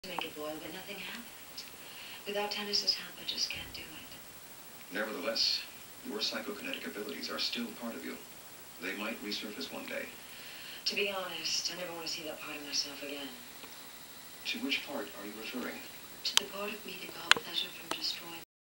make it boil, but nothing happened. Without Tennis's help, I just can't do it. Nevertheless, your psychokinetic abilities are still part of you. They might resurface one day. To be honest, I never want to see that part of myself again. To which part are you referring? To the part of me that got pleasure from destroying